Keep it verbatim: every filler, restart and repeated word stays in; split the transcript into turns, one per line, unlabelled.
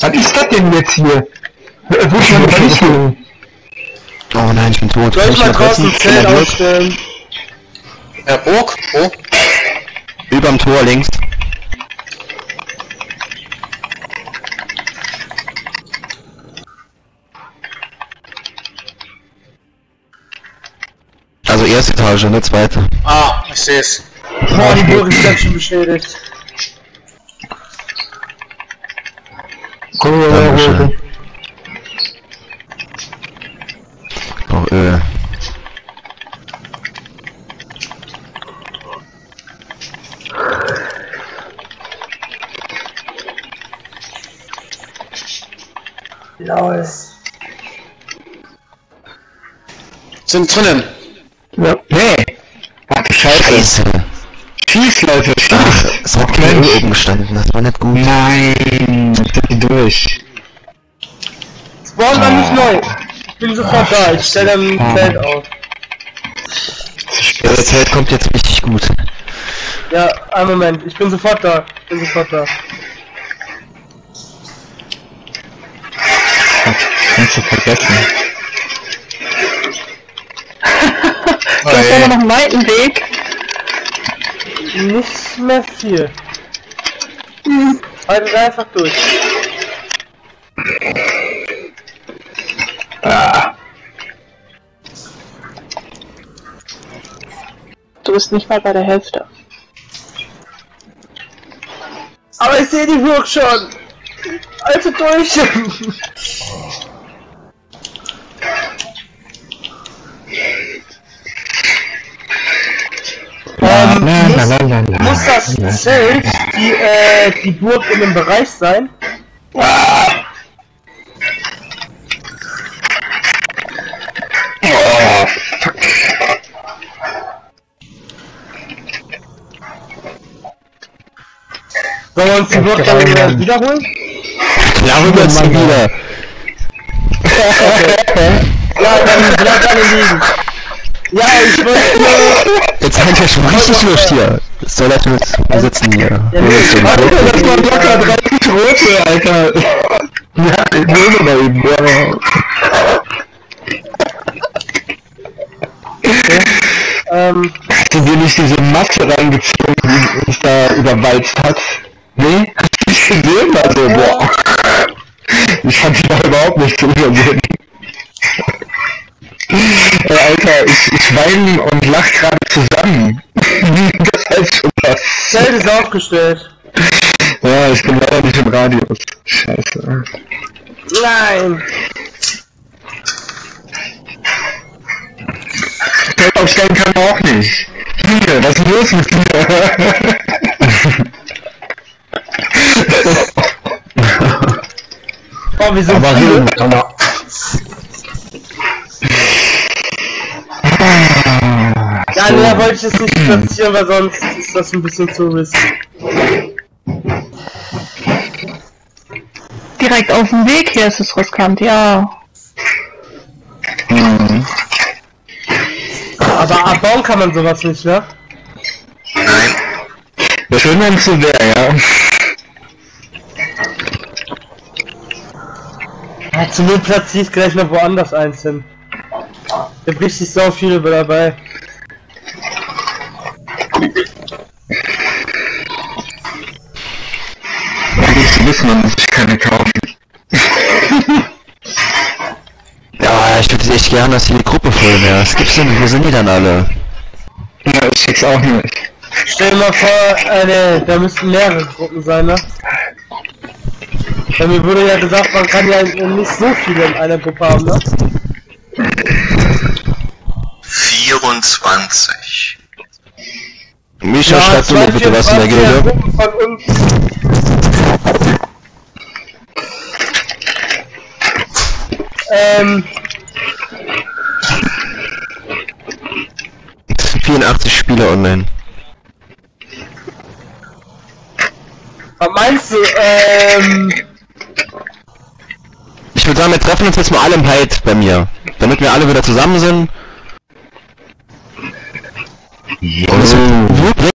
Was ist das denn jetzt hier? Wo ist meine Versicherung?
Oh nein, ich bin tot.
Soll ich mal draußen ein Zelt aufstellen?
Herr Burg? Wo?
Überm Tor links. Also erste Etage, ne, zweite.
Ah, ich seh's.
Boah, die Burg ist ganz schön beschädigt.
Komm mal
Dankeschön.
hoch.
Ich brauch Öl.
Lol.
Sind drinnen.
Ja. Nee. Ach du Scheiße.
Scheiße.
Schieß, Leute, schieß.
Ach, es hat kein Öl oben gestanden, das war nicht gut.
Nein, das geht durch.
Spawn war nicht neu. Ich bin sofort da, ich stelle ein
Ah.
Zelt auf.
Das Zelt kommt jetzt richtig gut.
Ja, einen Moment, ich bin sofort da. Ich bin sofort da.
Kannst du vergessen.
Du hast aber noch einen weiten Weg.
Nicht mehr viel. Hm. Haltet einfach durch.
Ah.
Du bist nicht mal bei der Hälfte.
Aber ich sehe die Burg schon. Also durch. Ähm, muss,
Lalalala.
muss das Zelt die, äh, die Burg in dem Bereich sein?
Ah. Oh, fuck.
Sollen wir uns die Burg dann wieder wiederholen?
Ja, rüber zu wieder.
Ja, dann bleib alle liegen. Ja, ich wollte nur...
Jetzt seid ihr schon richtig Lust hier. Was soll das mit wir sitzen hier?
Ja,
Wo ist denn
warte,
der
Das
Burg?
war locker dreißig Rote, Alter. Ja, ich nehme mal eben. Ja.
Ähm,
Hast du dir nicht diese Masse reingezogen, die uns da überwalzt hat? Nee? Hast du nicht gesehen? Also, boah. Ich fand die da überhaupt nicht zu übersehen. Ey, Alter, ich, ich weine und lach gerade zusammen. Das heißt schon was.
Zelt ist aufgestellt.
Ja, ich bin leider nicht im Radius. Scheiße.
Nein.
Zelt aufstellen kann man auch nicht. Hier, was ist los mit dir?
Oh, wir sind
Aber
viele.
reden, aber...
Ja, nee, da wollte ich es nicht platzieren, weil sonst ist das ein bisschen zu risky.
Direkt auf dem Weg hier ist es riskant, ja.
Mhm.
Aber abbauen kann man sowas nicht, ne?
Nein.
Ja, schön, wenn es so wäre, ja.
Ja, zu mir platziere ich gleich noch woanders eins hin. Da bricht sich so viele dabei.
Ja, gut zu wissen, man muss sich keine kaufen.
Ja, ich würde echt gerne, dass hier die Gruppe voll wäre. Was gibt's denn? Wo sind die dann alle?
Ja, ich schick's auch nicht.
Stell dir mal vor, äh, ne, da müssten mehrere Gruppen sein, ne? Bei mir wurde ja gesagt, man kann ja nicht so viele in einer Gruppe haben, ne?
vierundzwanzig.
Mischa, schreib du mir bitte was in der Gilde.
Gruppen von uns. Ähm,
Es sind vierundachtzig Spieler online.
was meinst du, ähm...
Ich würde sagen, wir treffen uns jetzt mal alle im Hyde bei mir. Damit wir alle wieder zusammen sind.
Jo.
Und es wird